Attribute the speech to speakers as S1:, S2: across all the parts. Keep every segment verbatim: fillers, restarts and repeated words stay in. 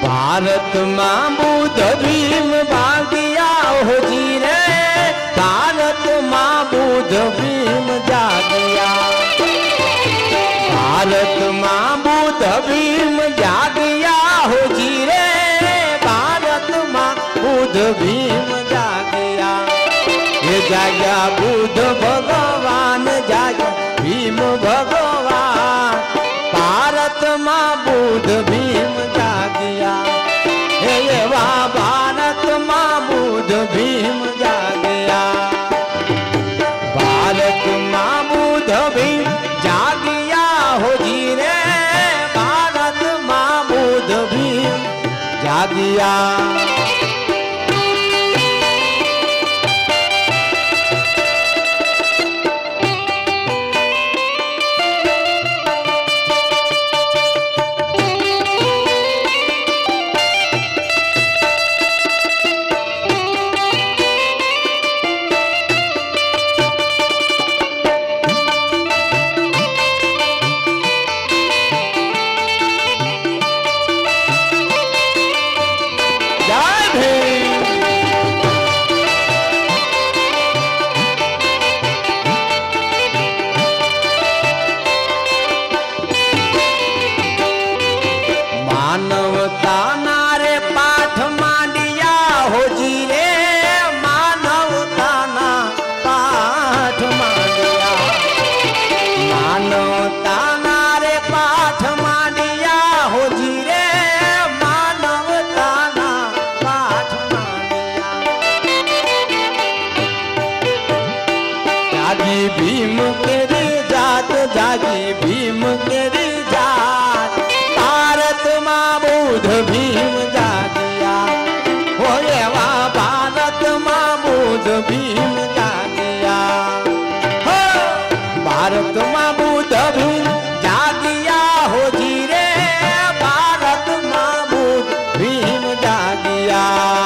S1: भारत में बुद्ध भीम भागिया हो जी रे, भारत में बुद्ध भीम जागिया। भारत में बुद्ध भीम जागिया हो जी रे, भारत में बुद्ध भीम जागिया। ये जाग्या बुद्ध भगवान जाग्या भीम भगवान, भारत में बुद्ध भीम जागिया। ये वाह भारत में बुद्ध भीम जागिया। भारत में बुद्ध भीम जागिया हो जी रे, भारत में बुद्ध भीम जागिया। भीम केरी जात जागी भीम केरी जात, भारत में बुद्ध भीम जागिया। हो एवा भारत में बुद्ध भीम जागिया। हो भारत में बुद्ध भीम जागिया हो जी रे, भारत में बुद्ध भीम जागिया।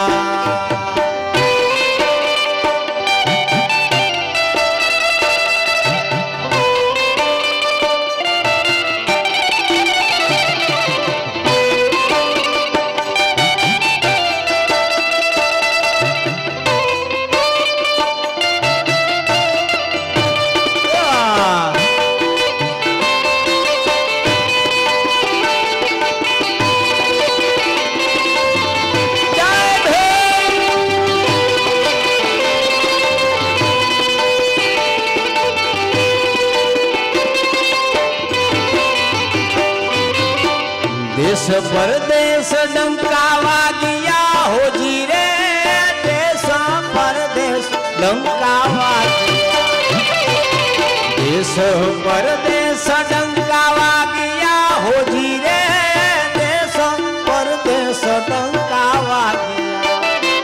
S1: देश परदेश डंकावा गया हो जी रे, देश परदेश डंकावा गया। देश परदेश डंकावा गया हो जी रे, देश परदेश डंकावा गया।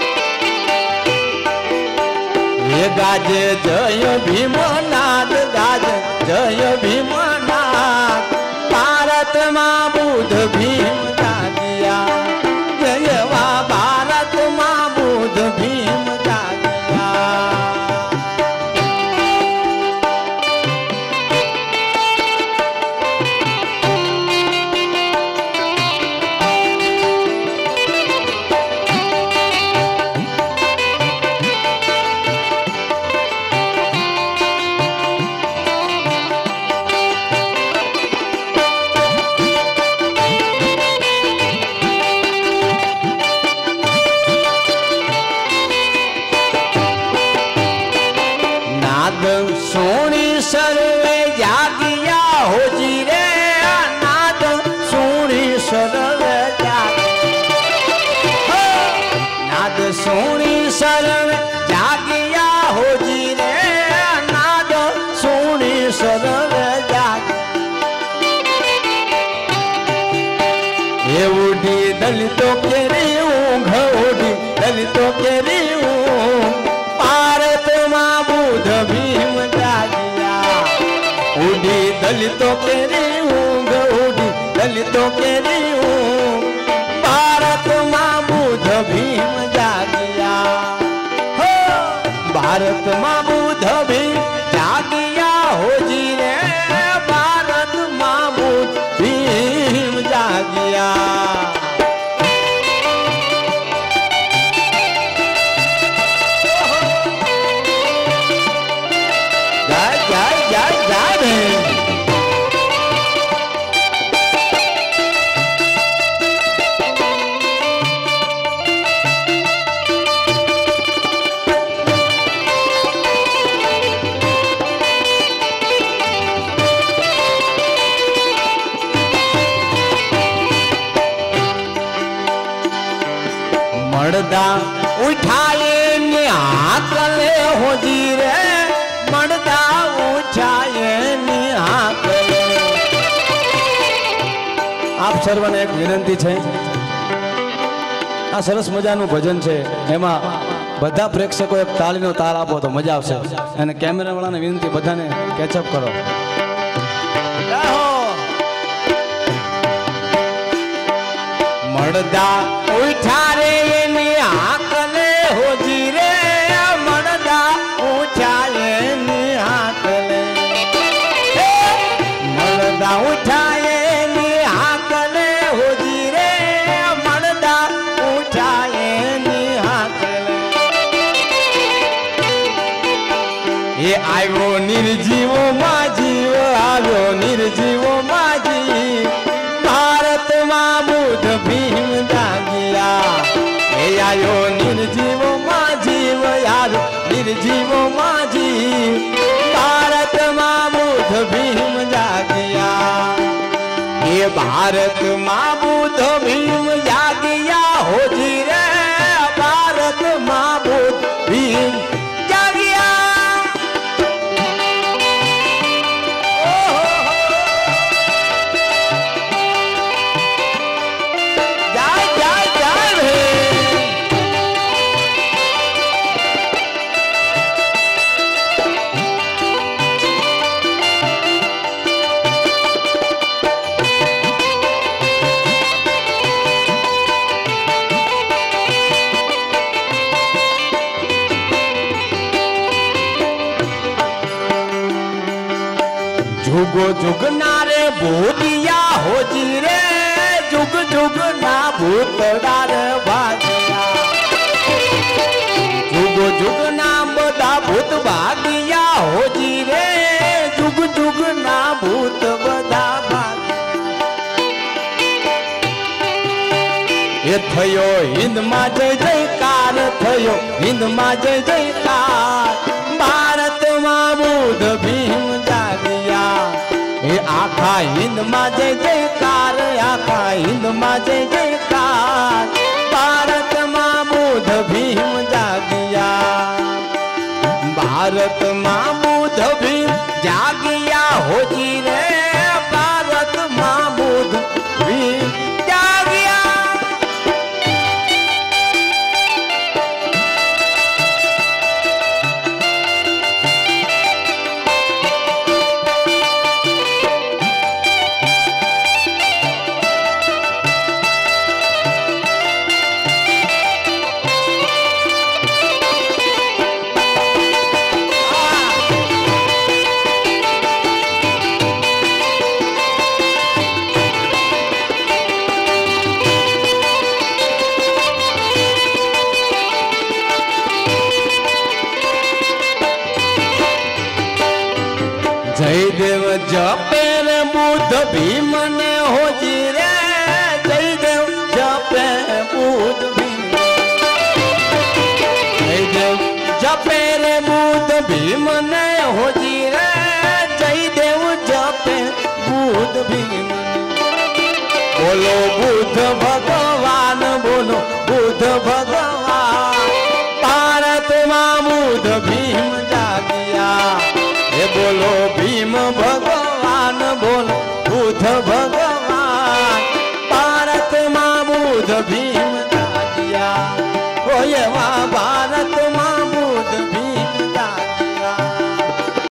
S1: ये गाजे जय भीमनाथ गाजे जय भीमनाथ, भारत में बुद्ध भीम जागिया। जय वाह भारत में बुद्ध भीम जागिया। सोनी सर्वे जागिया हो जी रे, नाद सोनी सर्वे जागिया। नाद सोनी सर्वे जागिया हो जी रे, नाद सोनी सर्वे जागिया। ये उड़ी दलितों के रे ऊँघ उड़ी दलितों के रे ऊँघ, भारत में बुद्ध भीम जागिया। उड़ी दलितों के रे ऊँघ उड़ी दलितों के रे ऊँघ, भारत में बुद्ध भीम जागिया। हो भारत में बुद्ध भीम जागिया हो जी रे, भारत में बुद्ध भीम जागिया। मर्दा उठाए ने आकले हो जी रे मर्दा उठाए ने आकले। आप सर्वने एक विनंती है, आ सरस मजाનું ભજન છે એમાં બધા પ્રેક્ષકો એક તાળીનો તાલ આપો તો મજા આવશે અને કેમેરાવાળાને વિનંતી બધાને કેચઅપ કરો। મર્દા ઉઠા રે એની આકલે હોજી રે મર્દા ઉઠા એની આકલે મર્દા ઉઠા એની આકલે હોજી રે મર્દા ઉઠા એની આકલે। એ આવ્યો નિર્જીવો માં જીવ આવ્યો નિર્જીવો માં જીવ भारत मां बुध भीम जागिया। ए आयो निर्जीवो मां जीव यार निर्जीवो मां जीव भारत मां बुध भीम जागिया। ये भारत मां बुध भीम जागिया हो जी रे भारत मां बुध भीम जागिया। जुगो जुग नारे भूतिया हो जी रे जुग जुग ना भूतड़ा रे भागिया। जुगो जुग ना बदा भूत भागिया हो जी रे जुग जुग ना भूत बदा भागिया। ये थयो हिंद मा जय जयकार थयो हिंद मा जय जयकार भारत मा बुध भीम जागिया। ए आखा हिंद मा जय जयकार आखा हिंद मा जय जयकार भारत मा बुध भीम जागिया। भारत मा बुध भीम जागिया हो जी रे भारत मा बुध भीम जागिया। जयदेव जपे रे बुध भीम ने हो जी रे जयदेव जपे बुध भीम। जयदेव जपे रे बुध भीम ने हो जी रे जयदेव जपे बुध भीम। बोलो बुध भगवान बोलो बुध भगवान